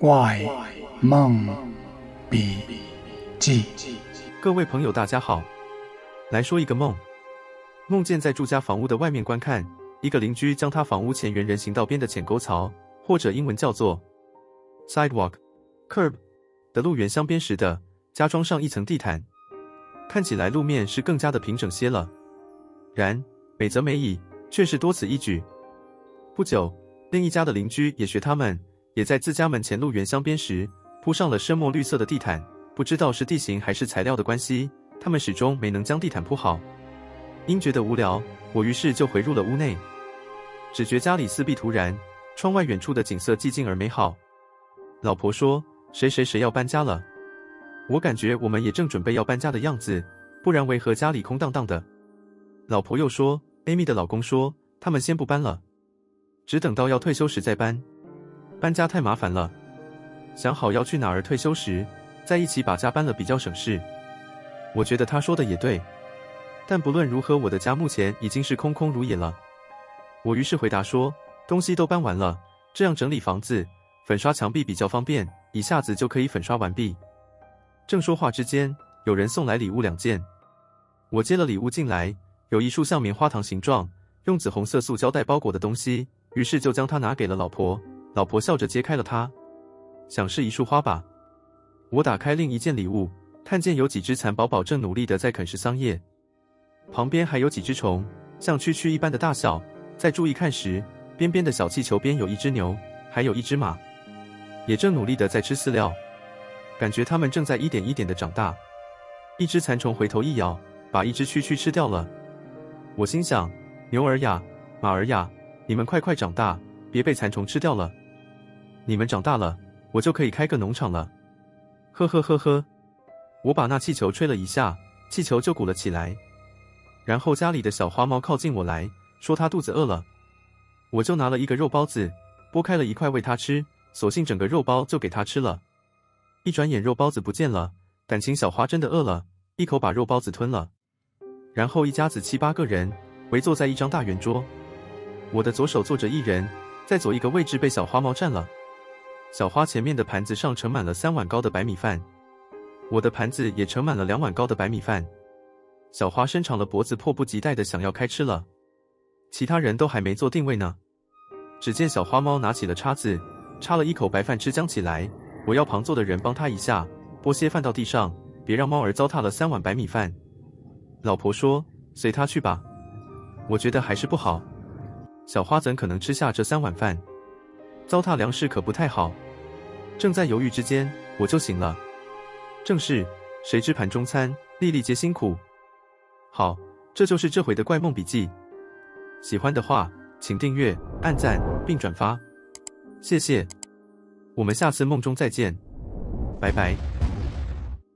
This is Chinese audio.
怪梦笔记。 各位朋友大家好，来说一个梦。梦见在住家房屋的外面观看，一个邻居将他房屋前缘人行道边的浅沟槽，或者英文叫做 sidewalk、curb 的路缘镶边时的，加装上一层地毯，看起来路面是更加的平整些了。然美则美矣，却是多此一举。不久，另一家的邻居也学他们，也在自家门前路缘镶边时铺上了深墨绿色的地毯，不知道是地形还是材料的关系，他们始终没能将地毯铺好。因觉得无聊，我于是就回入了屋内，只觉家里四壁突然，窗外远处的景色寂静而美好。老婆说谁要搬家了，我感觉我们也正准备要搬家的样子，不然为何家里空荡荡的。老婆又说 Amy 的老公说他们先不搬了，只等到要退休时再搬，搬家太麻烦了，想好要去哪儿退休时再一起把家搬了比较省事。我觉得他说的也对，但不论如何，我的家目前已经是空空如也了。我于是回答说，东西都搬完了，这样整理房子，粉刷墙壁比较方便，一下子就可以粉刷完毕。正说话之间，有人送来礼物2件。我接了礼物进来，有一束像棉花糖形状，用紫红色塑胶袋包裹的东西，于是就将它拿给了老婆。老婆笑着揭开了它，想是一束花吧。我打开另一件礼物，看见有几只蚕宝宝正努力地在啃食桑叶，旁边还有几只虫，像蛐蛐一般的大小。再注意看时，边边的小气球边有一只牛，还有一只马，也正努力地在吃饲料，感觉它们正在一点一点地长大。一只蚕虫回头一咬，把一只蛐蛐吃掉了。我心想，牛儿呀，马儿呀，你们快长大，别被蚕虫吃掉了。你们长大了，我就可以开个农场了。呵呵呵呵，我把那气球吹了一下，气球就鼓了起来。然后家里的小花猫靠近我来，说它肚子饿了。我就拿了一个肉包子，剥开了一块喂它吃，索性整个肉包就给它吃了。一转眼肉包子不见了，感情小花真的饿了，一口把肉包子吞了。然后一家子7、8个人围坐在一张大圆桌，我的左手坐着一人，在左一个位置被小花猫占了。小花前面的盘子上盛满了3碗高的白米饭，我的盘子也盛满了2碗高的白米饭。小花伸长了脖子，迫不及待地想要开吃了。其他人都还没做定位呢，只见小花猫拿起了叉子，插了一口白饭吃将起来。我要旁坐的人帮他一下，拨些饭到地上，别让猫儿糟蹋了3碗白米饭。老婆说随他去吧，我觉得还是不好，小花怎可能吃下这3碗饭，糟蹋粮食可不太好。正在犹豫之间，我就醒了。正是谁知盘中餐，粒粒皆辛苦。好，这就是这回的怪梦笔记。喜欢的话，请订阅、按赞并转发，谢谢。我们下次梦中再见，拜拜。